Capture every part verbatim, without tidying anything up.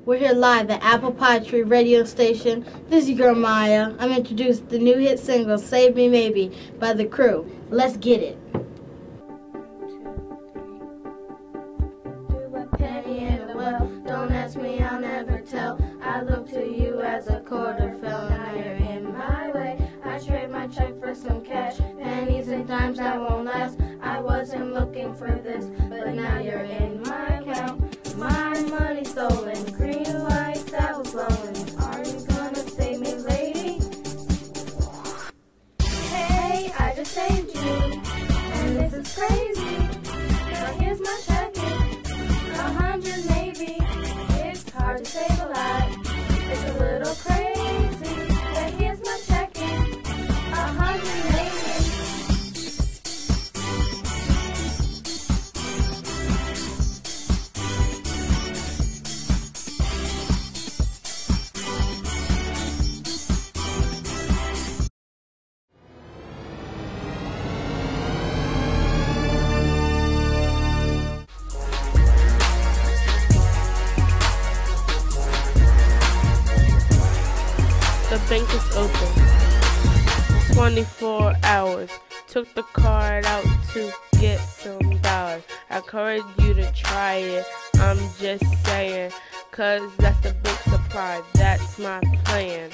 We're here live at Apple Pie Tree radio station. This is your girl Maya. I'm introduced the new hit single Save Me Maybe by The Crew. Let's get it. Do a penny in the well. Don't ask me, I'll never tell. I look to you as a quarter fell. Now you're in my way. I trade my check for some cash. Pennies and dimes that won't last. I wasn't looking for this, but now you're in my account. My money stolen, green lights that was blowing. Are you gonna save me, lady? Hey, I just saved you, and this is crazy. Now here's my check, a hundred maybe. It's hard to save a lot, it's a little crazy. But here's my check, a hundred maybe. The bank is open twenty-four hours. Took the card out to get some dollars. I encourage you to try it, I'm just saying, cause that's the big surprise, that's my plan.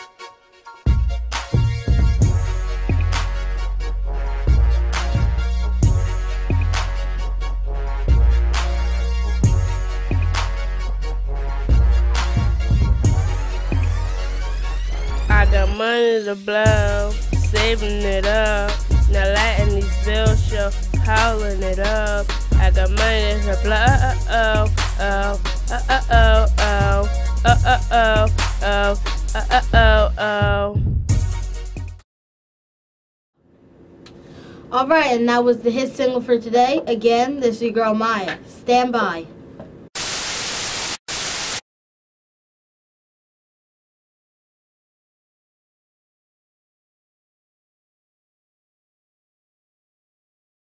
I got money to blow, saving it up. Now letting these bills show, piling it up. I got money to blow, oh, oh, oh, oh, oh, oh, oh, oh, oh, oh, oh, oh. Alright, and that was the hit single for today. Again, this is your girl Maya. Stand by.